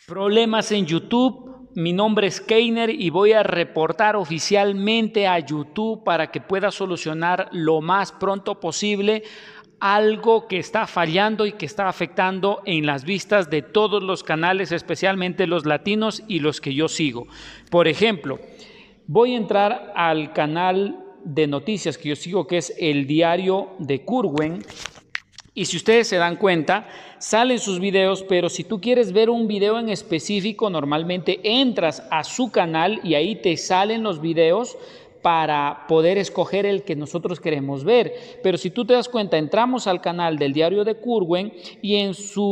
Problemas en YouTube. Mi nombre es Keiner y voy a reportar oficialmente a YouTube para que pueda solucionar lo más pronto posible algo que está fallando y que está afectando en las vistas de todos los canales, especialmente los latinos y los que yo sigo. Por ejemplo, voy a entrar al canal de noticias que yo sigo, que es el Diario de Curwen. Y si ustedes se dan cuenta, salen sus videos, pero si tú quieres ver un video en específico, normalmente entras a su canal y ahí te salen los videos para poder escoger el que nosotros queremos ver. Pero si tú te das cuenta, entramos al canal del Diario de Curwen y en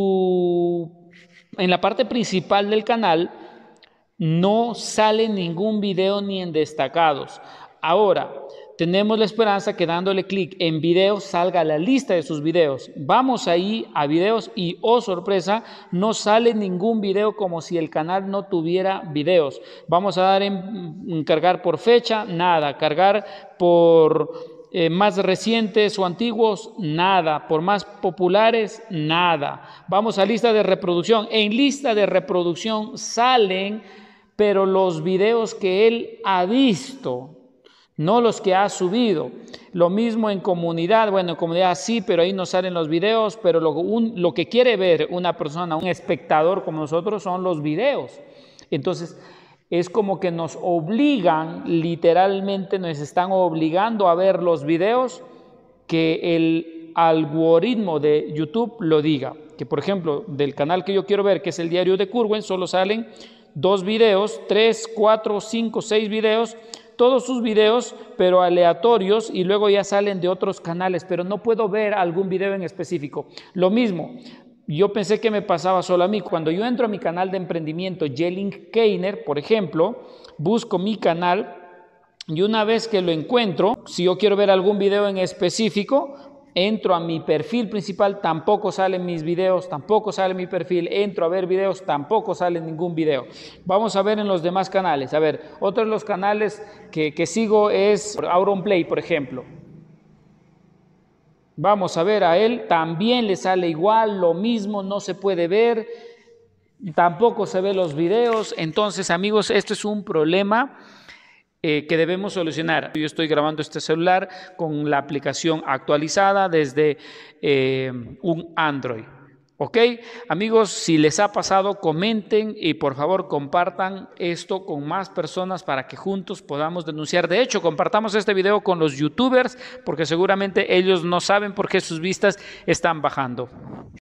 la parte principal del canal no sale ningún video ni en destacados. Ahora, tenemos la esperanza que dándole clic en videos salga la lista de sus videos. Vamos ahí a videos y, oh sorpresa, no sale ningún video, como si el canal no tuviera videos. Vamos a dar en cargar por fecha, nada. Cargar por más recientes o antiguos, nada. Por más populares, nada. Vamos a lista de reproducción. En lista de reproducción salen, pero los videos que él ha visto, no los que ha subido. Lo mismo en comunidad. Bueno, en comunidad sí, pero ahí no salen los videos, pero lo que quiere ver una persona, un espectador como nosotros, son los videos. Entonces, es como que nos obligan, literalmente nos están obligando a ver los videos que el algoritmo de YouTube lo diga. Que, por ejemplo, del canal que yo quiero ver, que es el Diario de Curwen, solo salen 2 videos, 3, 4, 5, 6 videos, todos sus videos, pero aleatorios, y luego ya salen de otros canales, pero no puedo ver algún video en específico. Lo mismo, yo pensé que me pasaba solo a mí. Cuando yo entro a mi canal de emprendimiento, Jelling Keiner, por ejemplo, busco mi canal y una vez que lo encuentro, si yo quiero ver algún video en específico, entro a mi perfil principal, tampoco salen mis videos, tampoco sale mi perfil. Entro a ver videos, tampoco sale ningún video. Vamos a ver en los demás canales. A ver, otro de los canales que sigo es Auronplay, por ejemplo. Vamos a ver a él, también le sale igual, lo mismo, no se puede ver, tampoco se ve los videos. Entonces, amigos, esto es un problema que debemos solucionar. Yo estoy grabando este celular con la aplicación actualizada desde un Android. ¿Ok? Amigos, si les ha pasado, comenten y por favor compartan esto con más personas para que juntos podamos denunciar. De hecho, compartamos este video con los youtubers porque seguramente ellos no saben por qué sus vistas están bajando.